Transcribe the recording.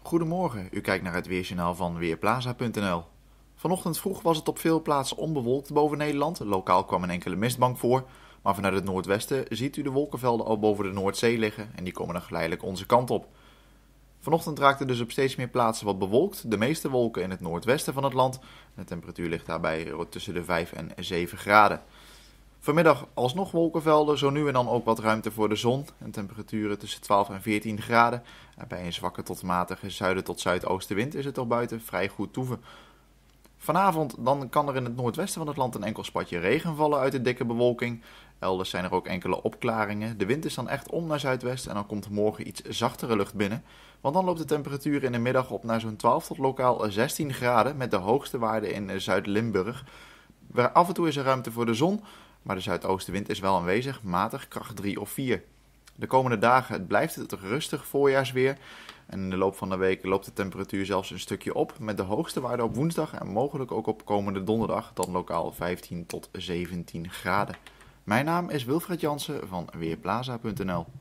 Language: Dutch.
Goedemorgen, u kijkt naar het weerjournaal van Weerplaza.nl. Vanochtend vroeg was het op veel plaatsen onbewolkt boven Nederland. Lokaal kwam een enkele mistbank voor, maar vanuit het noordwesten ziet u de wolkenvelden al boven de Noordzee liggen en die komen dan geleidelijk onze kant op. Vanochtend raakte dus op steeds meer plaatsen wat bewolkt, de meeste wolken in het noordwesten van het land. De temperatuur ligt daarbij tussen de 5 en 7 graden. Vanmiddag alsnog wolkenvelden, zo nu en dan ook wat ruimte voor de zon. En temperaturen tussen 12 en 14 graden. En bij een zwakke tot matige zuiden tot zuidoostenwind is het toch buiten vrij goed toeven. Vanavond dan kan er in het noordwesten van het land een enkel spatje regen vallen uit de dikke bewolking. Elders zijn er ook enkele opklaringen. De wind is dan echt om naar zuidwest en dan komt morgen iets zachtere lucht binnen. Want dan loopt de temperatuur in de middag op naar zo'n 12 tot lokaal 16 graden met de hoogste waarde in Zuid-Limburg. Af en toe is er ruimte voor de zon, maar de zuidoostenwind is wel aanwezig, matig, kracht 3 of 4. De komende dagen blijft het rustig voorjaarsweer. En in de loop van de week loopt de temperatuur zelfs een stukje op, met de hoogste waarde op woensdag en mogelijk ook op komende donderdag, dan lokaal 15 tot 17 graden. Mijn naam is Wilfred Jansen van Weerplaza.nl.